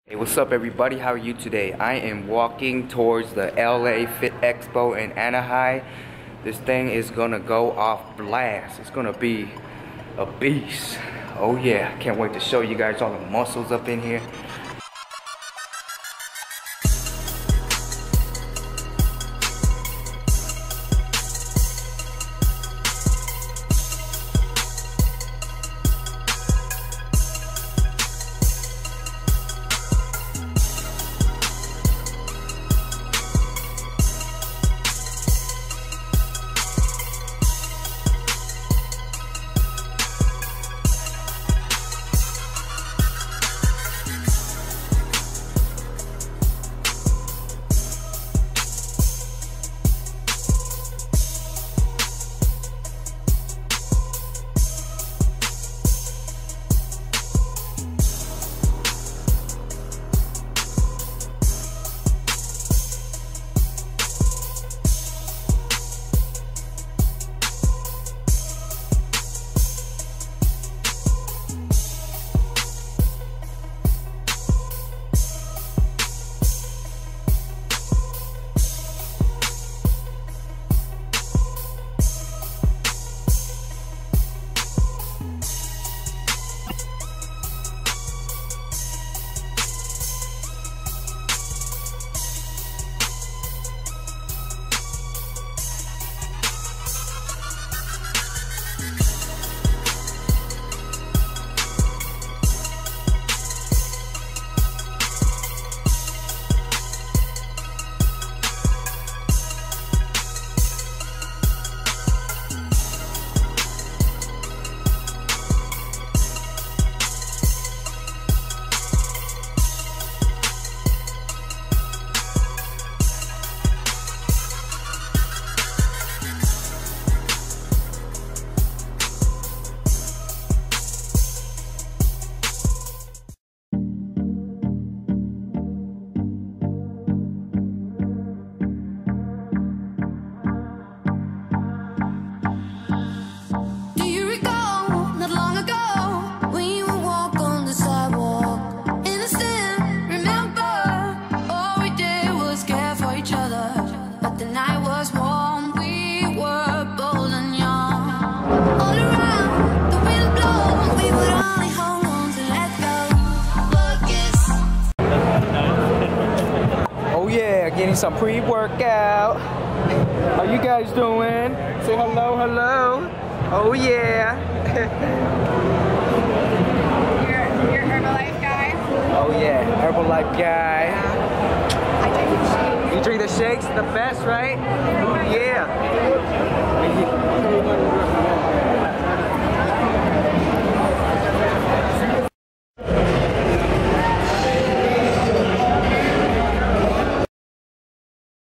Hey, what's up everybody? How are you today? I am walking towards the LA Fit Expo in Anaheim. This thing is gonna go off blast. It's gonna be a beast. Oh yeah, can't wait to show you guys all the muscles up in here. Getting some pre-workout. How you guys doing? Say hello, hello. Oh yeah. You're Herbalife guy? Oh yeah, Herbalife guy. I drink the shakes. You drink the shakes, the best, right? Yeah.